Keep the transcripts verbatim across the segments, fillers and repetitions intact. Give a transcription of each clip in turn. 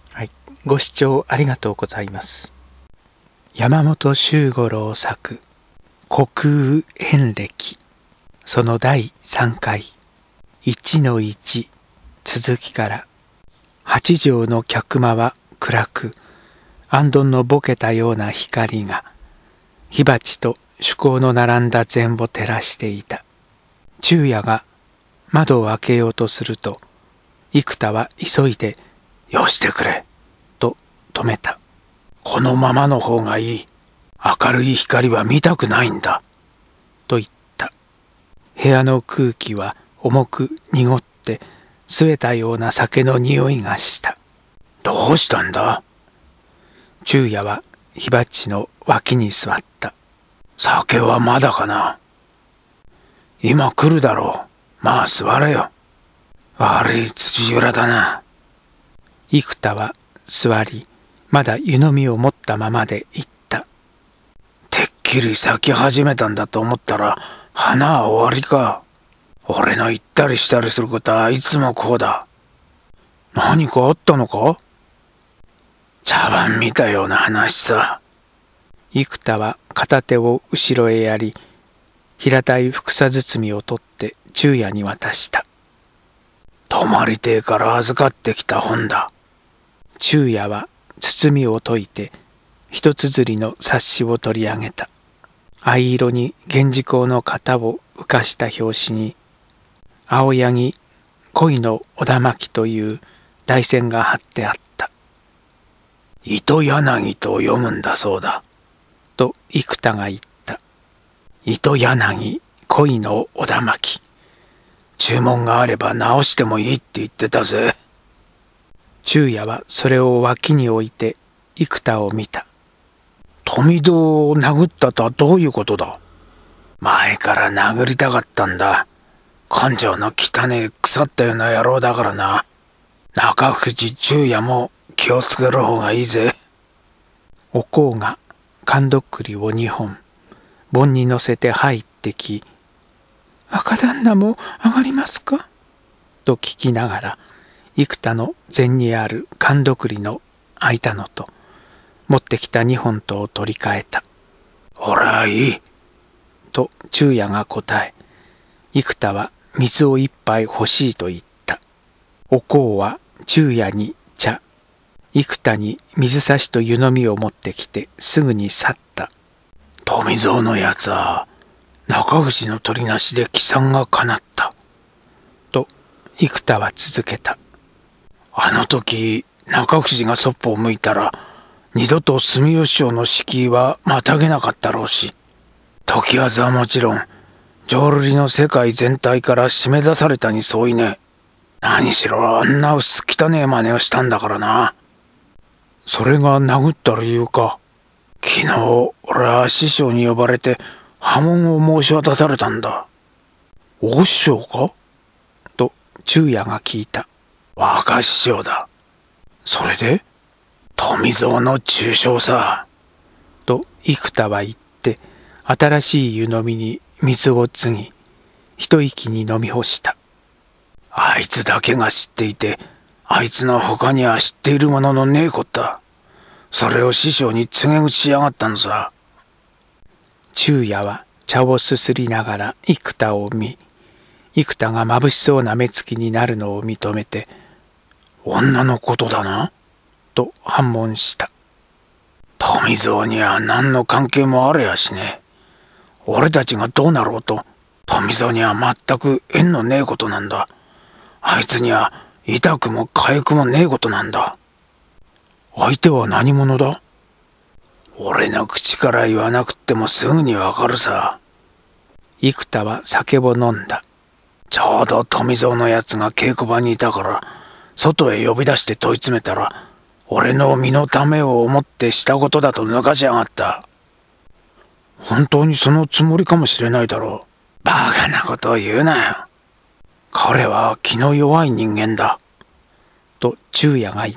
はい、ご視聴ありがとうございます。山本周五郎作虚空遍歴そのだいさんかいいちのいち続きから、八畳の客間は暗く、行灯のぼけたような光が火鉢と趣向の並んだ前を照らしていた。昼夜が窓を開けようとすると、生田は急いで「よしてくれ」と止めた。このままの方がいい。明るい光は見たくないんだ。と言った。部屋の空気は重く濁って据えたような酒の匂いがした。どうしたんだ？昼夜は火鉢の脇に座った。酒はまだかな？今来るだろう。まあ座れよ。悪い土蔵だな。生田は座り、まだ湯飲みを持ったままで言った。てっきり咲き始めたんだと思ったら、花は終わりか。俺の言ったりしたりすることはいつもこうだ。何かあったのか？茶番見たような話さ。生田は片手を後ろへやり、平たいふくさ包みを取って昼夜に渡した。泊まり亭から預かってきた本だ。昼夜は包みを解いて一綴りの冊子を取り上げた。藍色に源氏香の型を浮かした表紙に、青柳恋のおだまきという題線が貼ってあった。糸柳と読むんだそうだ。と生田が言った。糸柳恋のおだまき。注文があれば直してもいいって言ってたぜ。昼夜はそれを脇に置いて生田を見た。富戸を殴ったとはどういうことだ？前から殴りたかったんだ。根性の汚ねえ腐ったような野郎だからな。中藤昼夜も気をつける方がいいぜ。おこうが缶どっくりを二本盆に乗せて入ってき、若旦那も上がりますか？と聞きながら、生田の前にある缶どっくりの開いたのと持ってきた二本とを取り替えた。ほらいい。と昼夜が答え、生田は水を一杯欲しいと言った。おこうは昼夜に茶、生田に水差しと湯飲みを持ってきてすぐに去った。富蔵のやつは中藤の取りなしで帰参がかなった。と生田は続けた。あの時中藤がそっぽを向いたら、二度と住吉町の敷居はまたげなかったろうし、時技はもちろん浄瑠璃の世界全体から締め出されたに相違ねえ。何しろあんな薄汚ねえ真似をしたんだからな。それが殴った理由か。昨日俺は師匠に呼ばれて破門を申し渡されたんだ。大師匠か？と昼夜が聞いた。若師匠だ。それで？富蔵の中傷さ。と生田は言って新しい湯飲みに水を注ぎ、一息に飲み干した。あいつだけが知っていて、あいつの他には知っているもののねえこった。それを師匠に告げ口しやがったのさ。昼夜は茶をすすりながら生田を見、生田がまぶしそうな目つきになるのを認めて、女のことだなと反問した。富蔵には何の関係もあれやしね。俺たちがどうなろうと富蔵には全く縁のねえことなんだ。あいつには痛くも痒くもねえことなんだ。相手は何者だ？俺の口から言わなくってもすぐにわかるさ。生田は酒を飲んだ。ちょうど富蔵のやつが稽古場にいたから、外へ呼び出して問い詰めたら、俺の身のためを思ってしたことだと抜かしやがった。本当にそのつもりかもしれないだろう。バカなことを言うなよ。彼は気の弱い人間だ。と昼夜が言った。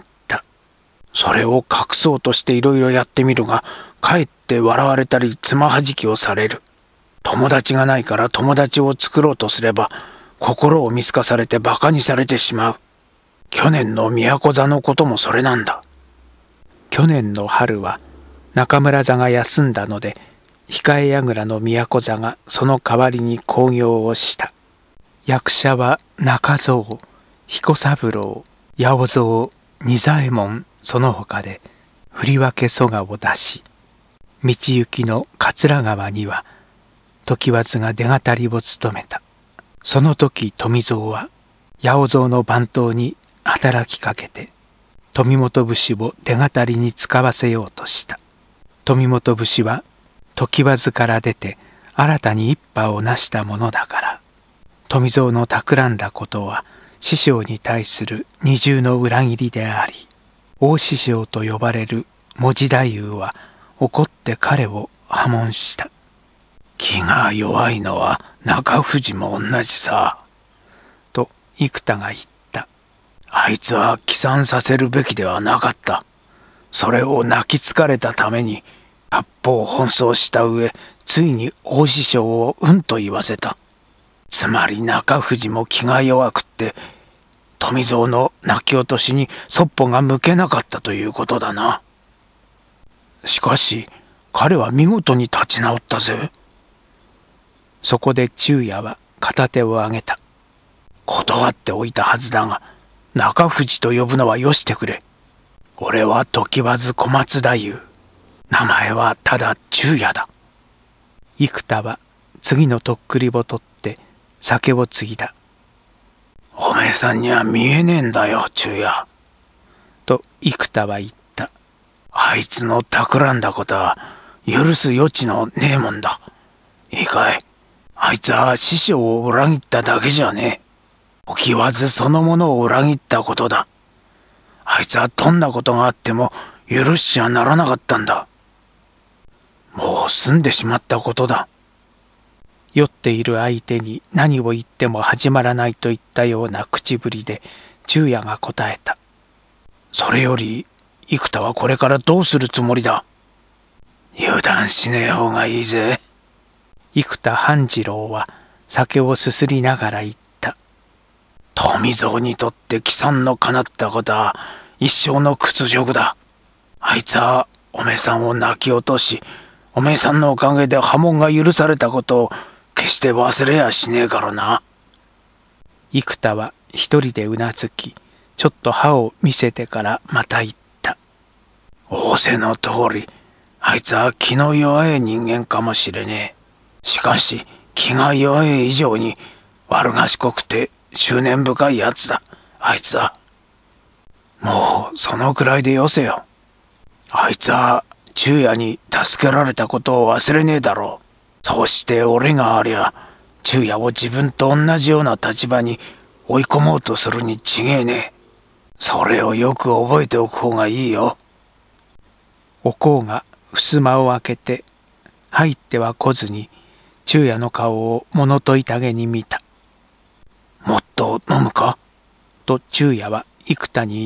それを隠そうとしていろいろやってみるが、かえって笑われたりつまはじきをされる。友達がないから友達を作ろうとすれば、心を見透かされてバカにされてしまう。去年の都座のこともそれなんだ。 去年の春は中村座が休んだので、控え櫓の都座がその代わりに興行をした。役者は中蔵、彦三郎、八百蔵、仁左衛門その他で振り分け曽我を出し、道行きの桂川には常磐が出語りを務めた。その時富蔵は八百蔵の番頭に働きかけて富本節を出語りに使わせようとした。富本節は常磐から出て新たに一派を成したものだから、富蔵の企んだことは師匠に対する二重の裏切りであり、大師匠と呼ばれる文字太夫は怒って彼を破門した。気が弱いのは中藤も同じさ、と生田が言った。あいつは帰参させるべきではなかった。それを泣きつかれたために八方奔走した上、ついに大師匠をうんと言わせた。つまり中藤も気が弱くって富蔵の泣き落としにそっぽが向けなかったということだな。しかし彼は見事に立ち直ったぜ。そこで昼夜は片手を挙げた。断っておいたはずだが、中藤と呼ぶのはよしてくれ。俺は常磐津小松太夫。名前はただ昼夜だ。生田は次のとっくりを取って酒を継ぎだ。おめえさんには見えねえんだよ、昼夜。と生田は言った。あいつの企んだことは許す余地のねえもんだ。いいかい。あいつは師匠を裏切っただけじゃねえ。常磐津そのものを裏切ったことだ。あいつはどんなことがあっても許しちゃならなかったんだ。もう済んでしまったことだ。酔っている相手に何を言っても始まらないといったような口ぶりで昼夜が答えた。それより生田はこれからどうするつもりだ。油断しねえ方がいいぜ。生田半次郎は酒をすすりながら言った。富蔵にとって帰参のかなったことは一生の屈辱だ。あいつはおめえさんを泣き落とし、おめえさんのおかげで破門が許されたことを決して忘れやしねえからな。生田は一人でうなずき、ちょっと歯を見せてからまた言った。仰せの通り、あいつは気の弱い人間かもしれねえ。しかし気が弱い以上に悪賢くて執念深いやつだ、あいつは。もうそのくらいでよせよ。あいつは昼夜に助けられたことを忘れねえだろう。そうして俺がありゃ昼夜を自分と同じような立場に追い込もうとするに違えねえ。それをよく覚えておく方がいいよ。おこうが襖を開けて入っては来ずに昼夜の顔を物問いたげに見た。もっと飲むかと昼夜は生田に言った。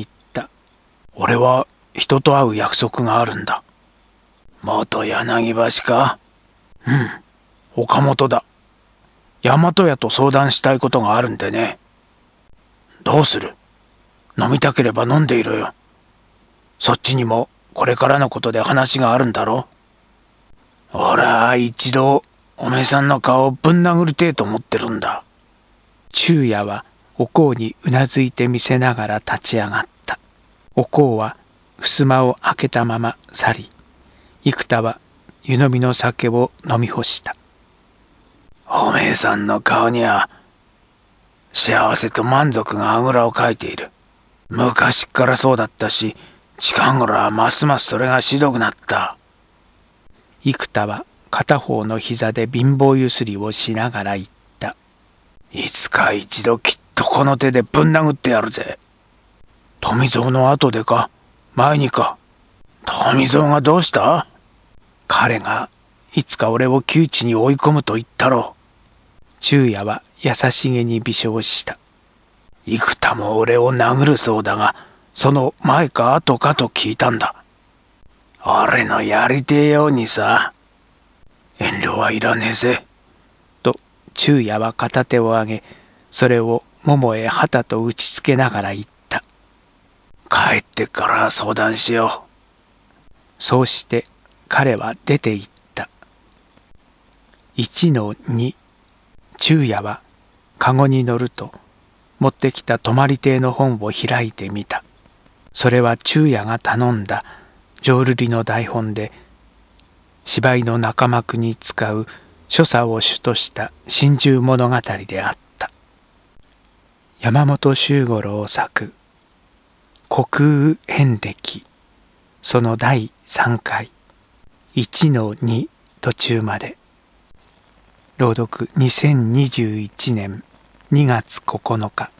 俺は人と会う約束があるんだ。元柳橋か。うん、岡本だ。大和屋と相談したいことがあるんでね。どうする？飲みたければ飲んでいろよ。そっちにもこれからのことで話があるんだろ。俺は一度おめえさんの顔をぶん殴りてえと思ってるんだ。昼夜はおこうにうなずいてみせながら立ち上がった。おこうは襖を開けたまま去り、生田は湯飲みの酒を飲み干した。おめえさんの顔には幸せと満足があぐらをかいている。昔っからそうだったし、近頃はますますそれがしどくなった。生田は片方の膝で貧乏ゆすりをしながら言った。いつか一度きっとこの手でぶん殴ってやるぜ。富蔵の後でか前にか。富蔵がどうした？彼がいつか俺を窮地に追い込むと言ったろう。昼夜は優しげに微笑した。生田も俺を殴るそうだが、その前か後かと聞いたんだ。俺のやりてえようにさ。遠慮はいらねえぜ。と昼夜は片手を上げ、それをももへ旗と打ちつけながら言った。帰ってから相談しよそうして彼は出て行った。いちのに、昼夜はかごに乗ると持ってきた泊まり亭の本を開いてみた。それは昼夜が頼んだ浄瑠璃の台本で、芝居の中幕に使う所作を主とした心中物語であった。山本周五郎作虚空遍歴そのだいさんかいいちのに途中まで。朗読にせんにじゅういちねんにがつここのか。